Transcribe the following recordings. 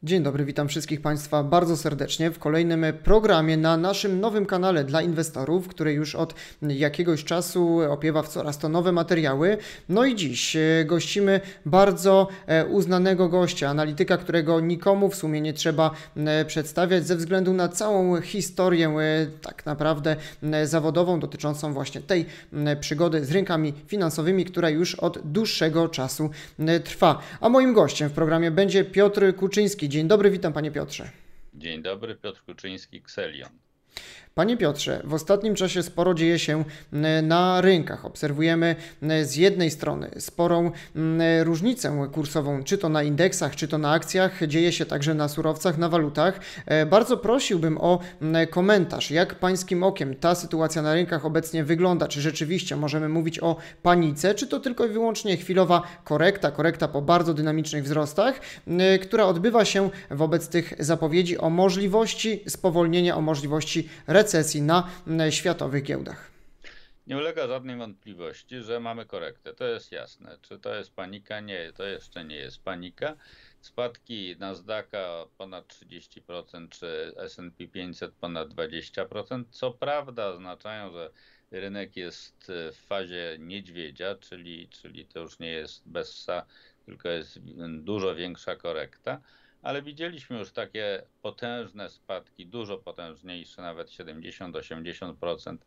Dzień dobry, witam wszystkich Państwa bardzo serdecznie w kolejnym programie na naszym nowym kanale dla inwestorów, który już od jakiegoś czasu opiewa w coraz to nowe materiały. No i dziś gościmy bardzo uznanego gościa, analityka, którego nikomu w sumie nie trzeba przedstawiać ze względu na całą historię tak naprawdę zawodową dotyczącą właśnie tej przygody z rynkami finansowymi, która już od dłuższego czasu trwa. A moim gościem w programie będzie Piotr Kuczyński. Dzień dobry, witam panie Piotrze. Dzień dobry, Piotr Kuczyński, Xelion. Panie Piotrze, w ostatnim czasie sporo dzieje się na rynkach. Obserwujemy z jednej strony sporą różnicę kursową, czy to na indeksach, czy to na akcjach, dzieje się także na surowcach, na walutach. Bardzo prosiłbym o komentarz, jak pańskim okiem ta sytuacja na rynkach obecnie wygląda, czy rzeczywiście możemy mówić o panice, czy to tylko i wyłącznie chwilowa korekta po bardzo dynamicznych wzrostach, która odbywa się wobec tych zapowiedzi o możliwości spowolnienia, o możliwości recesji na światowych giełdach. Nie ulega żadnej wątpliwości, że mamy korektę. To jest jasne. Czy to jest panika? Nie, to jeszcze nie jest panika. Spadki Nasdaqa ponad 30%, czy S&P 500 ponad 20%, co prawda oznaczają, że rynek jest w fazie niedźwiedzia, czyli to już nie jest bessa, tylko jest dużo większa korekta. Ale widzieliśmy już takie potężne spadki, dużo potężniejsze, nawet 70-80%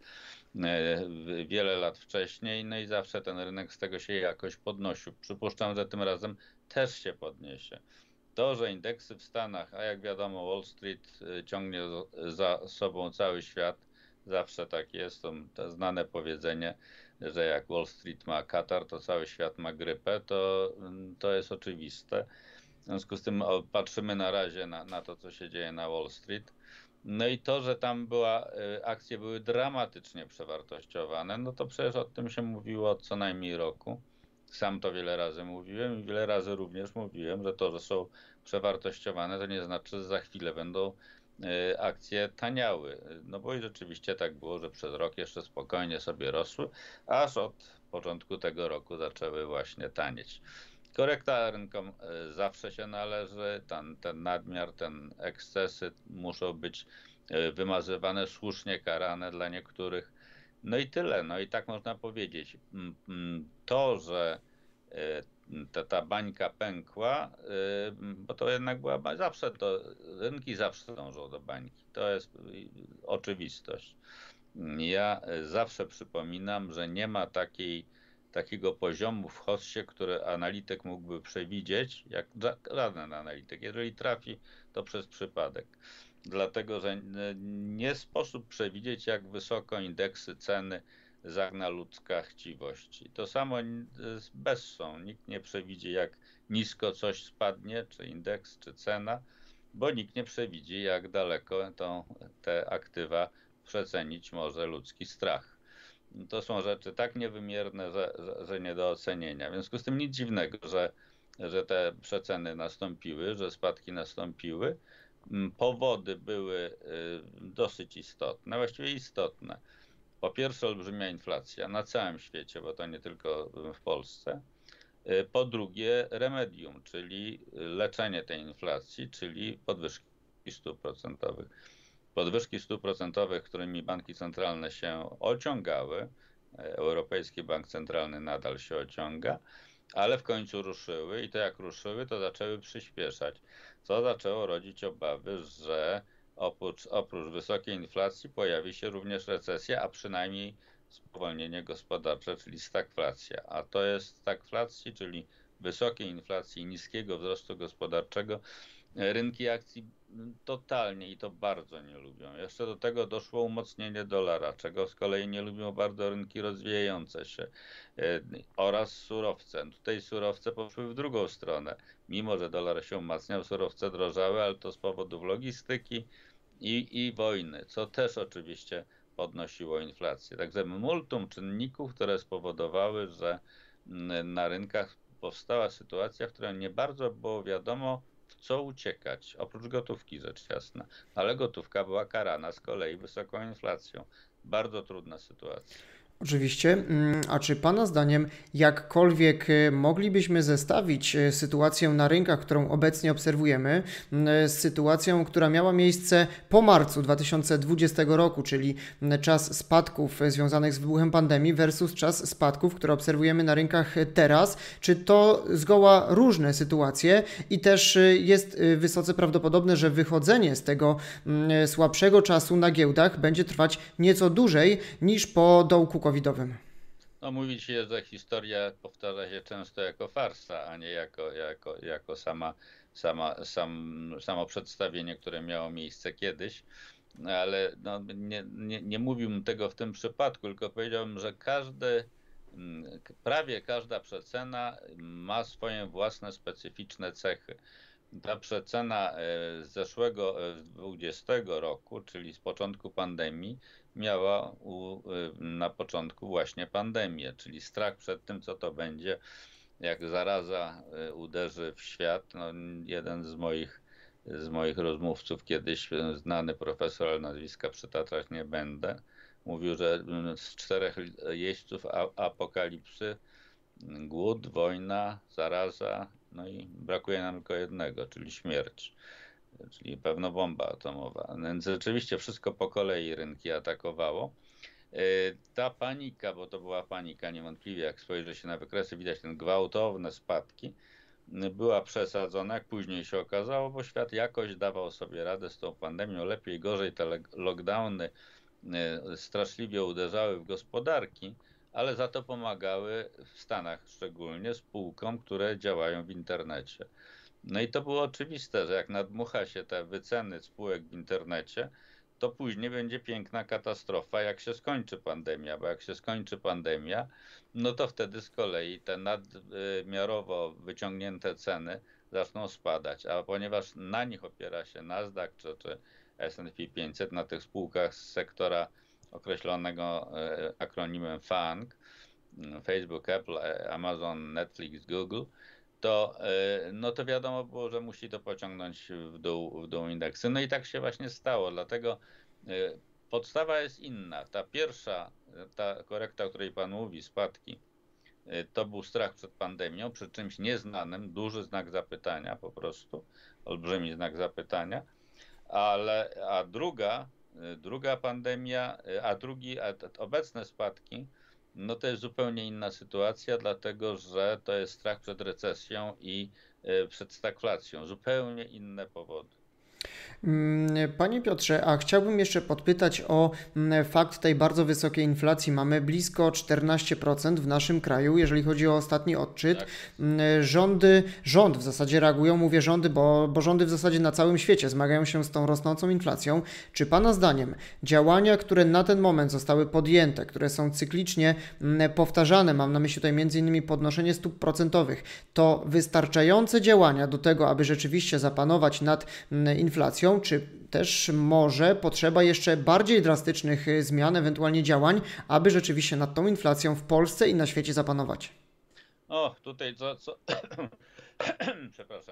wiele lat wcześniej, no i zawsze ten rynek z tego się jakoś podnosił. Przypuszczam, że tym razem też się podniesie. To, że indeksy w Stanach, a jak wiadomo Wall Street ciągnie za sobą cały świat, zawsze tak jest, to znane powiedzenie, że jak Wall Street ma katar, to cały świat ma grypę, to jest oczywiste. W związku z tym patrzymy na razie na to, co się dzieje na Wall Street. No i to, że tam akcje były dramatycznie przewartościowane, no to przecież o tym się mówiło od co najmniej roku. Sam to wiele razy mówiłem i wiele razy również mówiłem, że to, że są przewartościowane, to nie znaczy, że za chwilę będą akcje taniały. No bo i rzeczywiście tak było, że przez rok jeszcze spokojnie sobie rosły, aż od początku tego roku zaczęły właśnie tanieć. Korekta rynkom zawsze się należy, ten nadmiar, ten ekscesy muszą być wymazywane, słusznie karane dla niektórych. No i tyle, no i tak można powiedzieć. To, że ta bańka pękła, bo to jednak była zawsze, rynki zawsze dążą do bańki, to jest oczywistość. Ja zawsze przypominam, że nie ma takiego poziomu w hossie, który analityk mógłby przewidzieć, jak żaden analityk. Jeżeli trafi, to przez przypadek. Dlatego, że nie sposób przewidzieć, jak wysoko indeksy ceny zagna ludzka chciwość. To samo z bessą. Nikt nie przewidzi, jak nisko coś spadnie, czy indeks, czy cena, bo nikt nie przewidzi, jak daleko te aktywa przecenić może ludzki strach. To są rzeczy tak niewymierne, że nie do ocenienia. W związku z tym nic dziwnego, że te przeceny nastąpiły, że spadki nastąpiły. Powody były dosyć istotne, właściwie istotne. Po pierwsze, olbrzymia inflacja na całym świecie, bo to nie tylko w Polsce. Po drugie, remedium, czyli leczenie tej inflacji, czyli podwyżki stóp procentowych. Podwyżki stóp procentowych, którymi banki centralne się ociągały, Europejski Bank Centralny nadal się ociąga, ale w końcu ruszyły i to jak ruszyły, to zaczęły przyspieszać, co zaczęło rodzić obawy, że oprócz wysokiej inflacji pojawi się również recesja, a przynajmniej spowolnienie gospodarcze, czyli stagflacja. A to jest stagflacji, czyli wysokiej inflacji i niskiego wzrostu gospodarczego, rynki akcji totalnie i to bardzo nie lubią. Jeszcze do tego doszło umocnienie dolara, czego z kolei nie lubią bardzo rynki rozwijające się oraz surowce. Tutaj surowce poszły w drugą stronę. Mimo że dolar się umacniał, surowce drożały, ale to z powodów logistyki i wojny, co też oczywiście podnosiło inflację. Także multum czynników, które spowodowały, że na rynkach powstała sytuacja, w której nie bardzo było wiadomo, w co uciekać, oprócz gotówki rzecz jasna, ale gotówka była karana z kolei wysoką inflacją. Bardzo trudna sytuacja. Oczywiście. A czy Pana zdaniem jakkolwiek moglibyśmy zestawić sytuację na rynkach, którą obecnie obserwujemy, z sytuacją, która miała miejsce po marcu 2020 roku, czyli czas spadków związanych z wybuchem pandemii versus czas spadków, które obserwujemy na rynkach teraz? Czy to zgoła różne sytuacje i też jest wysoce prawdopodobne, że wychodzenie z tego słabszego czasu na giełdach będzie trwać nieco dłużej niż po dołku covidowym? No mówi się, że historia powtarza się często jako farsa, a nie jako samo przedstawienie, które miało miejsce kiedyś. No, ale no, nie mówiłbym tego w tym przypadku, tylko powiedziałbym, że prawie każda przecena ma swoje własne specyficzne cechy. Ta przecena z zeszłego 20 roku, czyli z początku pandemii, miała na początku właśnie pandemię, czyli strach przed tym, co to będzie, jak zaraza uderzy w świat. No, jeden z moich rozmówców kiedyś, znany profesor, ale nazwiska przytaczać nie będę, mówił, że z 4 jeźdźców apokalipsy, głód, wojna, zaraza, no i brakuje nam tylko jednego, czyli śmierć, czyli pewno bomba atomowa. Więc rzeczywiście wszystko po kolei rynki atakowało. Ta panika, bo to była panika niewątpliwie, jak spojrzy się na wykresy, widać ten gwałtowne spadki, była przesadzona, jak później się okazało, bo świat jakoś dawał sobie radę z tą pandemią, lepiej, gorzej. Te lockdowny straszliwie uderzały w gospodarki, ale za to pomagały w Stanach szczególnie spółkom, które działają w internecie. No i to było oczywiste, że jak nadmucha się te wyceny spółek w internecie, to później będzie piękna katastrofa, jak się skończy pandemia, bo jak się skończy pandemia, no to wtedy z kolei te nadmiarowo wyciągnięte ceny zaczną spadać, a ponieważ na nich opiera się Nasdaq czy S&P 500, na tych spółkach z sektora określonego akronimem FANG, Facebook, Apple, Amazon, Netflix, Google, no to wiadomo było, że musi to pociągnąć w dół indeksy. No i tak się właśnie stało, dlatego podstawa jest inna. Ta pierwsza, ta korekta, o której Pan mówi, spadki, to był strach przed pandemią, przy czymś nieznanym, duży znak zapytania po prostu, olbrzymi znak zapytania, a druga pandemia, obecne spadki, no to jest zupełnie inna sytuacja, dlatego że to jest strach przed recesją i przed stagflacją. Zupełnie inne powody. Panie Piotrze, a chciałbym jeszcze podpytać o fakt tej bardzo wysokiej inflacji. Mamy blisko 14% w naszym kraju, jeżeli chodzi o ostatni odczyt. Tak. Rząd w zasadzie reagują, mówię rządy, bo rządy w zasadzie na całym świecie zmagają się z tą rosnącą inflacją. Czy Pana zdaniem działania, które na ten moment zostały podjęte, które są cyklicznie powtarzane, mam na myśli tutaj m.in. podnoszenie stóp procentowych, to wystarczające działania do tego, aby rzeczywiście zapanować nad inflacją? Czy też może potrzeba jeszcze bardziej drastycznych zmian, ewentualnie działań, aby rzeczywiście nad tą inflacją w Polsce i na świecie zapanować? O, tutaj przepraszam.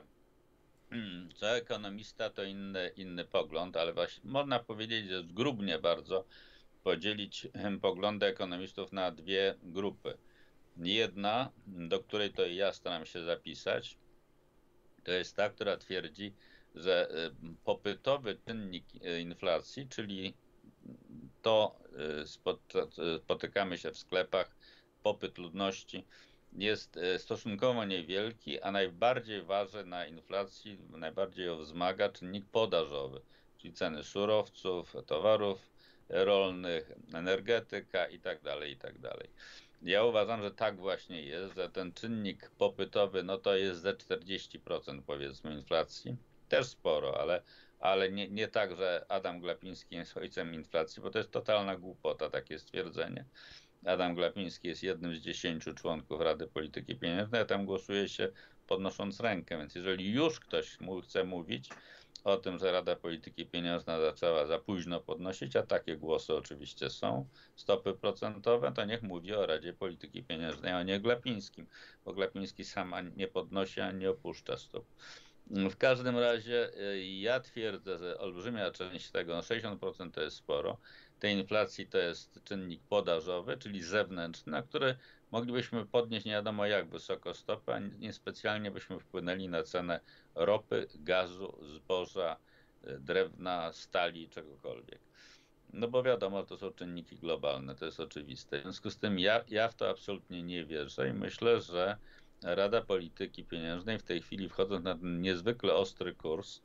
Co ekonomista to inny pogląd, ale właśnie można powiedzieć, że zgrubnie bardzo podzielić poglądy ekonomistów na dwie grupy. Jedna, do której to ja staram się zapisać, to jest ta, która twierdzi, że popytowy czynnik inflacji, czyli to spotykamy się w sklepach, popyt ludności jest stosunkowo niewielki, a najbardziej waży na inflacji, najbardziej ją wzmaga czynnik podażowy, czyli ceny surowców, towarów rolnych, energetyka itd., itd. Ja uważam, że tak właśnie jest, że ten czynnik popytowy, no to jest ze 40% powiedzmy inflacji, też sporo, ale nie tak, że Adam Glapiński jest ojcem inflacji, bo to jest totalna głupota takie stwierdzenie. Adam Glapiński jest jednym z 10 członków Rady Polityki Pieniężnej, a tam głosuje się podnosząc rękę, więc jeżeli już ktoś chce mówić o tym, że Rada Polityki Pieniężnej zaczęła za późno podnosić, a takie głosy oczywiście są, stopy procentowe, to niech mówi o Radzie Polityki Pieniężnej, a nie Glapińskim, bo Glapiński sam nie podnosi, ani nie opuszcza stóp. W każdym razie ja twierdzę, że olbrzymia część tego, no 60% to jest sporo, tej inflacji to jest czynnik podażowy, czyli zewnętrzny, na który moglibyśmy podnieść nie wiadomo jak wysoko stopę, a niespecjalnie byśmy wpłynęli na cenę ropy, gazu, zboża, drewna, stali, czegokolwiek. No bo wiadomo, to są czynniki globalne, to jest oczywiste. W związku z tym ja w to absolutnie nie wierzę i myślę, że Rada Polityki Pieniężnej w tej chwili, wchodząc na ten niezwykle ostry kurs,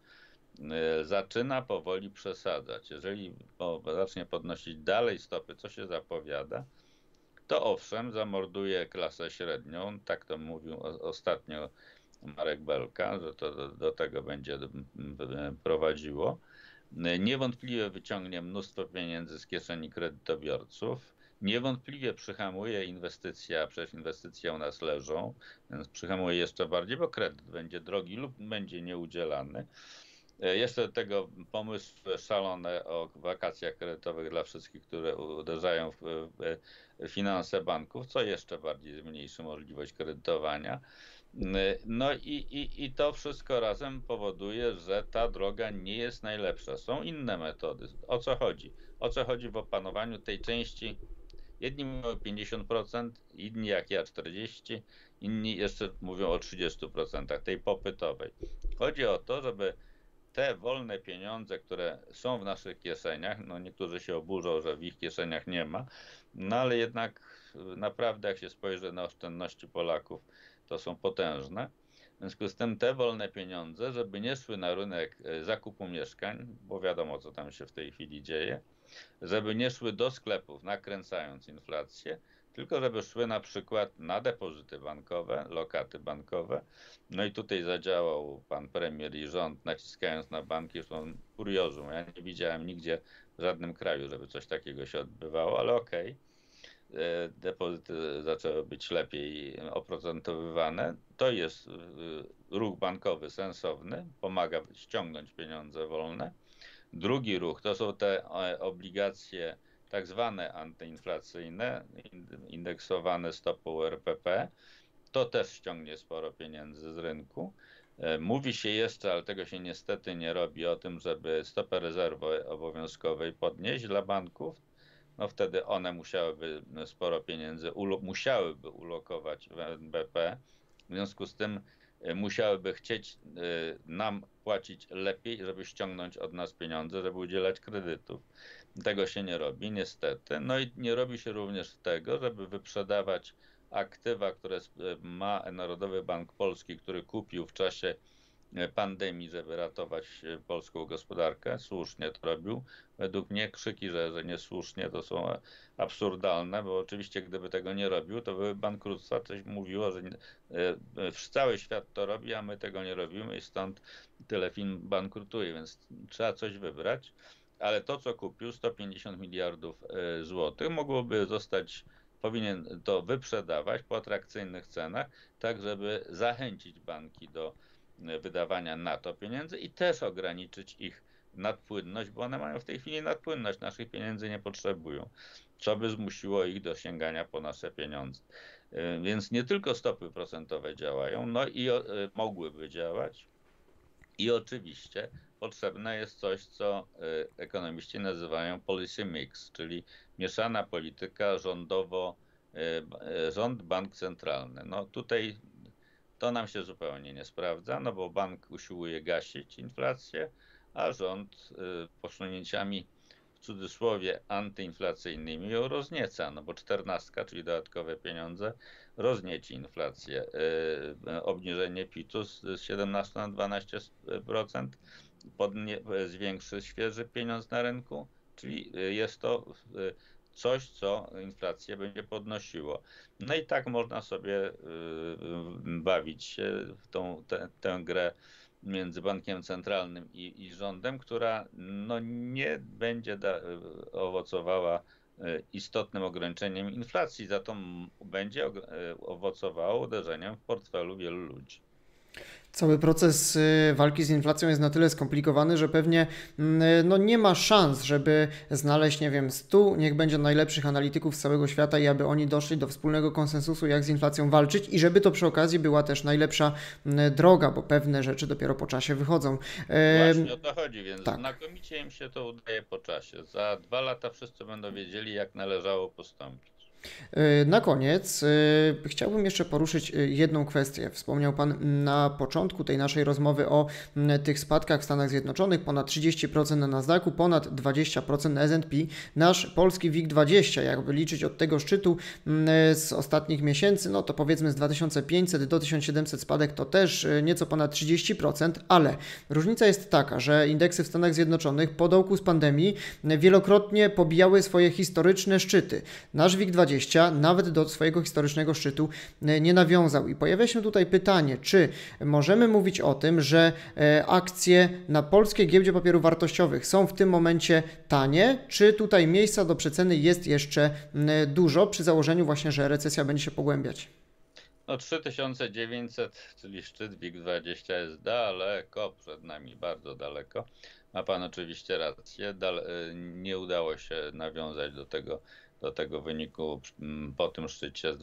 zaczyna powoli przesadzać. Jeżeli zacznie podnosić dalej stopy, co się zapowiada, to owszem, zamorduje klasę średnią. Tak to mówił ostatnio Marek Belka, że to do tego będzie prowadziło. Niewątpliwie wyciągnie mnóstwo pieniędzy z kieszeni kredytobiorców. Niewątpliwie przyhamuje inwestycje, a przecież inwestycje u nas leżą, więc przyhamuje jeszcze bardziej, bo kredyt będzie drogi lub będzie nieudzielany. Jeszcze do tego pomysły szalone o wakacjach kredytowych dla wszystkich, które uderzają w finanse banków, co jeszcze bardziej zmniejszy możliwość kredytowania. No i to wszystko razem powoduje, że ta droga nie jest najlepsza. Są inne metody. O co chodzi? O co chodzi w opanowaniu tej części? Jedni mówią o 50%, inni jak ja 40%, inni jeszcze mówią o 30% tej popytowej. Chodzi o to, żeby te wolne pieniądze, które są w naszych kieszeniach, no niektórzy się oburzą, że w ich kieszeniach nie ma, no ale jednak naprawdę jak się spojrzy na oszczędności Polaków, to są potężne. W związku z tym te wolne pieniądze, żeby nie szły na rynek zakupu mieszkań, bo wiadomo co tam się w tej chwili dzieje, żeby nie szły do sklepów nakręcając inflację, tylko żeby szły na przykład na depozyty bankowe, lokaty bankowe. No i tutaj zadziałał pan premier i rząd, naciskając na banki, już on kuriozum. Ja nie widziałem nigdzie w żadnym kraju, żeby coś takiego się odbywało, ale okej. Depozyty zaczęły być lepiej oprocentowywane. To jest ruch bankowy sensowny, pomaga ściągnąć pieniądze wolne. Drugi ruch to są te obligacje tak zwane antyinflacyjne, indeksowane stopą RPP. To też ściągnie sporo pieniędzy z rynku. Mówi się jeszcze, ale tego się niestety nie robi, o tym, żeby stopę rezerwy obowiązkowej podnieść dla banków. No wtedy one musiałyby sporo pieniędzy, musiałyby ulokować w NBP. W związku z tym musiałyby chcieć nam płacić lepiej, żeby ściągnąć od nas pieniądze, żeby udzielać kredytów. Tego się nie robi, niestety. No i nie robi się również tego, żeby wyprzedawać aktywa, które ma Narodowy Bank Polski, który kupił w czasie pandemii, żeby ratować polską gospodarkę. Słusznie to robił. Według mnie krzyki, że niesłusznie, to są absurdalne, bo oczywiście gdyby tego nie robił, to były bankructwa. Coś mówiło, że cały świat to robi, a my tego nie robimy i stąd tyle firm bankrutuje, więc trzeba coś wybrać. Ale to, co kupił, 150 miliardów złotych, mogłoby zostać, powinien to wyprzedawać po atrakcyjnych cenach, tak żeby zachęcić banki do wydawania na to pieniędzy i też ograniczyć ich nadpłynność, bo one mają w tej chwili nadpłynność, naszych pieniędzy nie potrzebują, co by zmusiło ich do sięgania po nasze pieniądze. Więc nie tylko stopy procentowe działają, no i mogłyby działać. I oczywiście potrzebne jest coś, co ekonomiści nazywają policy mix, czyli mieszana polityka rząd, bank centralny. No tutaj to nam się zupełnie nie sprawdza, no bo bank usiłuje gasić inflację, a rząd posunięciami w cudzysłowie antyinflacyjnymi ją roznieca, no bo 14, czyli dodatkowe pieniądze, roznieci inflację. Obniżenie PIT-u z 17 na 12% zwiększy świeży pieniądz na rynku, czyli jest to coś, co inflację będzie podnosiło. No i tak można sobie bawić się w tę grę między bankiem centralnym i rządem, która no, nie będzie owocowała istotnym ograniczeniem inflacji, za to będzie owocowała uderzeniem w portfelu wielu ludzi. Cały proces walki z inflacją jest na tyle skomplikowany, że pewnie no nie ma szans, żeby znaleźć, nie wiem, 100, niech będzie najlepszych analityków z całego świata i aby oni doszli do wspólnego konsensusu, jak z inflacją walczyć i żeby to przy okazji była też najlepsza droga, bo pewne rzeczy dopiero po czasie wychodzą. Właśnie o to chodzi, więc tak. znakomicie im się to udaje po czasie. Za 2 lata wszyscy będą wiedzieli, jak należało postąpić. Na koniec chciałbym jeszcze poruszyć jedną kwestię. Wspomniał Pan na początku tej naszej rozmowy o tych spadkach w Stanach Zjednoczonych, ponad 30% na Nasdaqu, ponad 20% na S&P. Nasz polski WIG20, jakby liczyć od tego szczytu z ostatnich miesięcy, no to powiedzmy z 2500 do 1700 spadek to też nieco ponad 30%, ale różnica jest taka, że indeksy w Stanach Zjednoczonych po dołku z pandemii wielokrotnie pobijały swoje historyczne szczyty. Nasz WIG20 nawet do swojego historycznego szczytu nie nawiązał. I pojawia się tutaj pytanie, czy możemy mówić o tym, że akcje na polskiej giełdzie papierów wartościowych są w tym momencie tanie, czy tutaj miejsca do przeceny jest jeszcze dużo, przy założeniu właśnie, że recesja będzie się pogłębiać? No 3900, czyli szczyt WIG20 jest daleko przed nami, bardzo daleko. Ma Pan oczywiście rację, nie udało się nawiązać do tego wyniku po tym szczycie z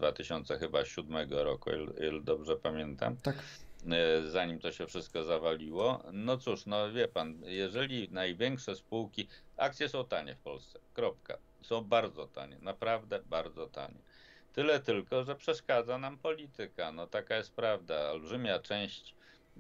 2007 roku, ile dobrze pamiętam. Tak. Zanim to się wszystko zawaliło. No cóż, no wie Pan, jeżeli największe spółki, akcje są tanie w Polsce, kropka. Są bardzo tanie, naprawdę bardzo tanie. Tyle tylko, że przeszkadza nam polityka. No taka jest prawda. Olbrzymia część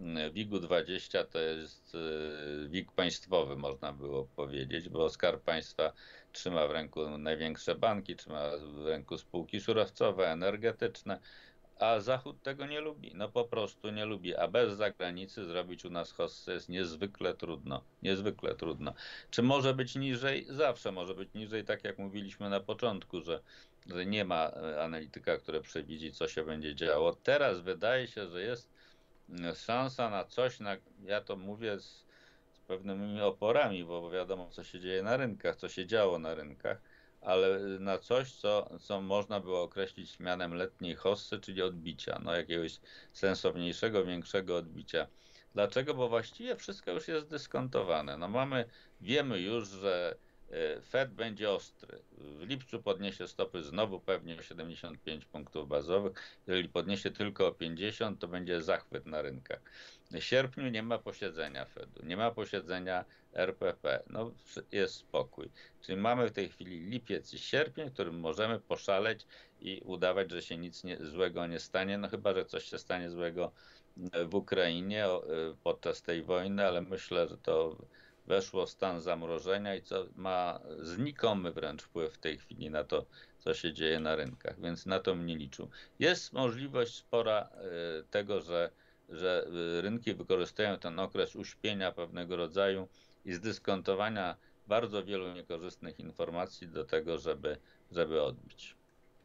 WIG-20 to jest WIG państwowy, można było powiedzieć, bo Skarb Państwa trzyma w ręku największe banki, trzyma w ręku spółki surowcowe, energetyczne, a Zachód tego nie lubi. No po prostu nie lubi, a bez zagranicy zrobić u nas hossę jest niezwykle trudno. Niezwykle trudno. Czy może być niżej? Zawsze może być niżej, tak jak mówiliśmy na początku, że nie ma analityka, który przewidzi, co się będzie działo. Teraz wydaje się, że jest szansa na coś, ja to mówię z pewnymi oporami, bo wiadomo, co się dzieje na rynkach, co się działo na rynkach, ale na coś, co można było określić mianem letniej hossy, czyli odbicia, no jakiegoś sensowniejszego, większego odbicia. Dlaczego? Bo właściwie wszystko już jest dyskontowane. No wiemy już, że Fed będzie ostry. W lipcu podniesie stopy znowu pewnie o 75 punktów bazowych. Jeżeli podniesie tylko o 50, to będzie zachwyt na rynkach. W sierpniu nie ma posiedzenia Fedu, nie ma posiedzenia RPP. No jest spokój. Czyli mamy w tej chwili lipiec i sierpień, w którym możemy poszaleć i udawać, że się nic złego nie stanie. No chyba, że coś się stanie złego w Ukrainie podczas tej wojny, ale myślę, że to weszło w stan zamrożenia i co ma znikomy wręcz wpływ w tej chwili na to, co się dzieje na rynkach, więc na to mnie liczył. Jest możliwość spora tego, że rynki wykorzystują ten okres uśpienia pewnego rodzaju i zdyskontowania bardzo wielu niekorzystnych informacji do tego, żeby odbić.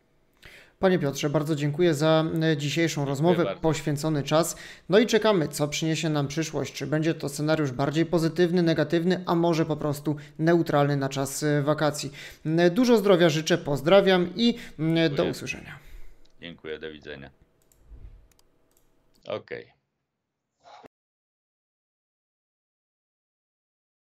Panie Piotrze, bardzo dziękuję za dzisiejszą rozmowę, poświęcony czas. No i czekamy, co przyniesie nam przyszłość. Czy będzie to scenariusz bardziej pozytywny, negatywny, a może po prostu neutralny na czas wakacji. Dużo zdrowia życzę, pozdrawiam i do usłyszenia. Dziękuję, do widzenia. Okej.